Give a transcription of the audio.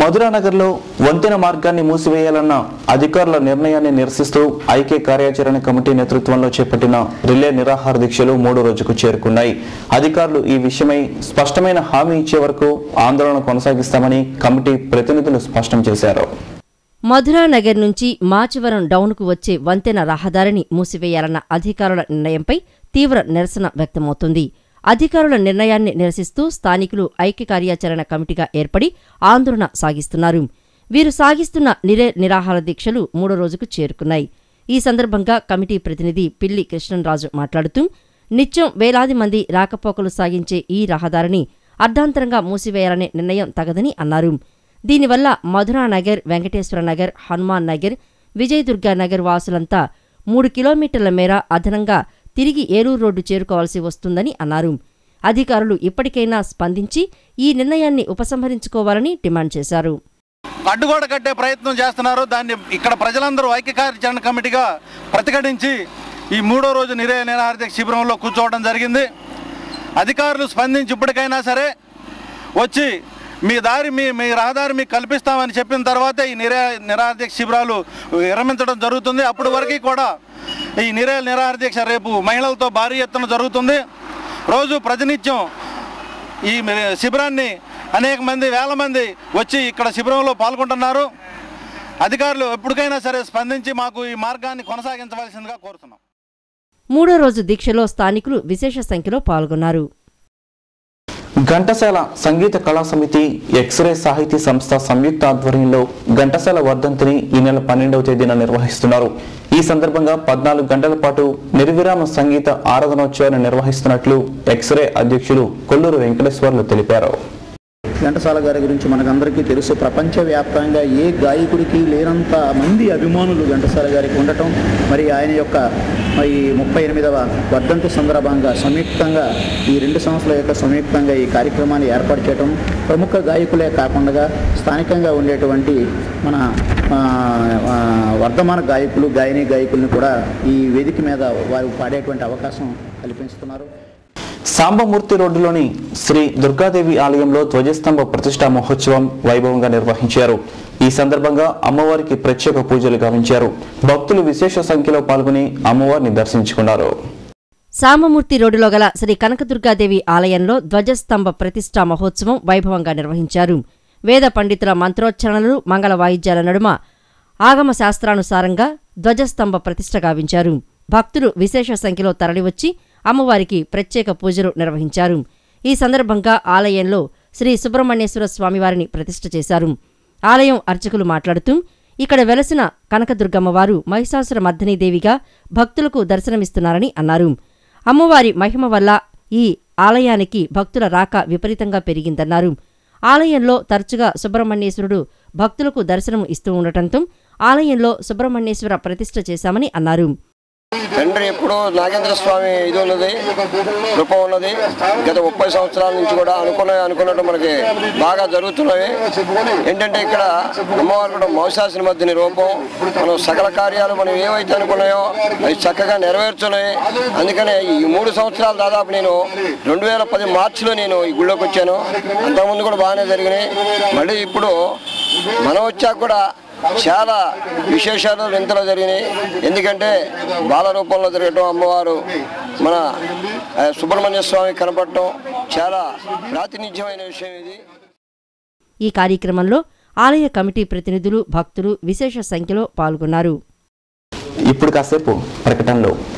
మధురానగర్లో వంతెన మార్గాన్ని మూసివేయాలన్న అధికారుల నిర్ణయాన్ని నిరసిస్తూ ఐక్య కార్యాచరణ కమిటీ నేతృత్వంలో చేపట్టిన రిలే నిరాహార దీక్షలు 3వ రోజుకు చేరుకున్నాయి. అధికారులు ఈ విషయమై స్పష్టమైన హామీ ఇచ్చే వరకు ఆందోళన కొనసాగిస్తామని కమిటీ ప్రతినిధులు స్పష్టం చేశారు. మధురానగర్ నుంచి మాచవరం డౌన్కు వచ్చే వంతెన రహదారిని మూసివేయాలన్న అధికారుల నిర్ణయంపై తీవ్ర నిరసన వ్యక్తమవుతోంది. అధికారుల నిర్ణయాన్ని నిరసిస్తూ స్థానికులు ఐక్య కార్యాచరణ కమిటీగా ఏర్పడి ఆందోళన సాగిస్తున్నారు. వీరు సాగిస్తున్న నిరాహార దీక్షలు 3వ రోజుకు చేరుకున్నాయి. ఈ సందర్భంగా కమిటీ ప్రతినిధి పిల్లి కృష్ణంరాజు మాట్లాడుతూ నిత్యం వేలాది మంది రాకపోకలు సాగించే ఈ రహదారిని అర్ధాంతరంగా మూసివేయాలనే నిర్ణయం తగదని అన్నారు. దీనివల్ల మధురానగర్, వెంకటేశ్వరనగర్, హనుమాన్ నగర్, విజయదుర్గానగర్ వాసులంతా 3 కిలోమీటర్ల మేర అదనంగా తిరిగి ఏలూరు రోడ్డు చేరుకోవాల్సి వస్తుందని అన్నారు. అధికారులు ఇప్పటికైనా స్పందించి ఈ నిర్ణయాన్ని ఉపసంహరించుకోవాలని డిమాండ్ చేశారు. అడ్డుగోడ కట్టే ప్రయత్నం చేస్తున్నారు. దాన్ని ఇక్కడ ప్రజలందరూ ఐక్య కార్యాచరణ కమిటీగా ప్రతిఘటించి ఈ 3వ రోజు నిరాహార దీక్ష శిబిరంలో కూర్చోవడం జరిగింది. అధికారులు స్పందించి ఇప్పటికైనా సరే వచ్చి మీ రహదారి మీకు కల్పిస్తామని చెప్పిన తర్వాతే ఈ నిరాహార దీక్ష శిబిరాలు విరమించడం జరుగుతుంది. అప్పటి వరకు కూడా ఈ నిరాహార దీక్ష రేపు మహిళలతో భారీ ఎత్తున జరుగుతుంది. రోజు ప్రతినిత్యం ఈ శిబిరాన్ని అనేక మంది, వేల మంది వచ్చి ఇక్కడ శిబిరంలో పాల్గొంటున్నారు. అధికారులు ఎప్పటికైనా సరే స్పందించి మాకు ఈ మార్గాన్ని కొనసాగించవలసిందిగా కోరుతున్నాం. 3వ రోజు దీక్షలో స్థానికులు విశేష సంఖ్యలో పాల్గొన్నారు. ఘంటసాల సంగీత కళా సమితి, ఎక్స్రే సాహితీ సంస్థ సంయుక్త ఆధ్వర్యంలో ఘంటసాల వర్ధంతిని ఈ నెల 12వ తేదీన నిర్వహిస్తున్నారు. ఈ సందర్భంగా 14 గంటల పాటు నిర్విరామ సంగీత ఆరాధనోత్సవాన్ని నిర్వహిస్తున్నట్లు ఎక్స్రే అధ్యక్షులు కొల్లూరు వెంకటేశ్వర్లు తెలిపారు. ఘంటసాల గారి గురించి మనకందరికీ తెలుసు. ప్రపంచవ్యాప్తంగా ఏ గాయకుడికి లేనంత మంది అభిమానులు ఘంటసాల గారికి ఉండటం, మరి ఆయన యొక్క ఈ 38వ వర్ధంతి సందర్భంగా సంయుక్తంగా ఈ 2 సంస్థల యొక్క సంయుక్తంగా ఈ కార్యక్రమాన్ని ఏర్పాటు చేయడం, ప్రముఖ గాయకులే కాకుండా స్థానికంగా ఉండేటువంటి మన వర్ధమాన గాయకులు, గాయకులను కూడా ఈ వేదిక మీద వారు పాడేటువంటి అవకాశం కల్పిస్తున్నారు. సాంబమూర్తి రోడ్డులోని శ్రీ దుర్గాదేవి ఆలయంలో ధ్వజస్తంభ ప్రతిష్టా మహోత్సవం వైభవంగా నిర్వహించారు. ఈ సందర్భంగా అమ్మవారికి ప్రత్యేక పూజలు గావించారు. భక్తులు విశేష సంఖ్యలో పాల్గొని అమ్మవారిని దర్శించుకున్నారు. సాంబమూర్తి రోడ్డులో గల శ్రీ కనకదుర్గాదేవి ఆలయంలో ధ్వజస్తంభ ప్రతిష్టా మహోత్సవం వైభవంగా నిర్వహించారు. వేద పండితుల మంత్రోచ్చరణలు, మంగళ వాయిద్యాల నడుమ ఆగమ శాస్త్రానుసారంగా ధ్వజస్తంభ ప్రతిష్ఠ గావించారు. భక్తులు విశేష సంఖ్యలో తరలివచ్చి అమ్మవారికి ప్రత్యేక పూజలు నిర్వహించారు. ఈ సందర్భంగా ఆలయంలో శ్రీ సుబ్రహ్మణ్యేశ్వర స్వామివారిని ప్రతిష్ఠ చేశారు. ఆలయం అర్చకులు మాట్లాడుతూ ఇక్కడ వెలసిన కనకదుర్గమ్మవారు మహిషాసుర మర్దినీదేవిగా భక్తులకు దర్శనమిస్తున్నారని అన్నారు. అమ్మవారి మహిమ వల్ల ఈ ఆలయానికి భక్తుల రాక విపరీతంగా పెరిగిందన్నారు. ఆలయంలో తరచుగా సుబ్రహ్మణ్యేశ్వరుడు భక్తులకు దర్శనం ఇస్తూ ఉండటంతో ఆలయంలో సుబ్రహ్మణ్యేశ్వర ప్రతిష్ఠ చేశామని అన్నారు. తండ్రి ఎప్పుడూ నాగేంద్ర స్వామి ఇది ఉన్నది, కృప ఉన్నది. గత 30 సంవత్సరాల నుంచి కూడా అనుకున్నట్టు మనకి బాగా జరుగుతున్నవి. ఏంటంటే ఇక్కడ అమ్మవారు కూడా మహిషాసుర మర్దిని రూపం. మనం సకల కార్యాలు మనం ఏవైతే అనుకున్నాయో అవి చక్కగా నెరవేర్చున్నాయి. అందుకనే ఈ 3 సంవత్సరాలు దాదాపు నేను 2010 మార్చిలో నేను ఈ గుళ్ళోకి వచ్చాను. అంతకుముందు కూడా బాగానే జరిగినాయి. మళ్ళీ ఇప్పుడు మనం వచ్చాక కూడా చాలా విశేషాలు వింతలు జరిగినాయి. ఎందుకంటే బాల రూపంలో జరగటం, అమ్మవారు మన సుబ్రహ్మణ్య స్వామి కనపడటం చాలా ప్రాతినిధ్యమైన విషయం ఇది. ఈ కార్యక్రమంలో ఆలయ కమిటీ ప్రతినిధులు, భక్తులు విశేష సంఖ్యలో పాల్గొన్నారు. ఇప్పుడు కాసేపు ప్రకటనలో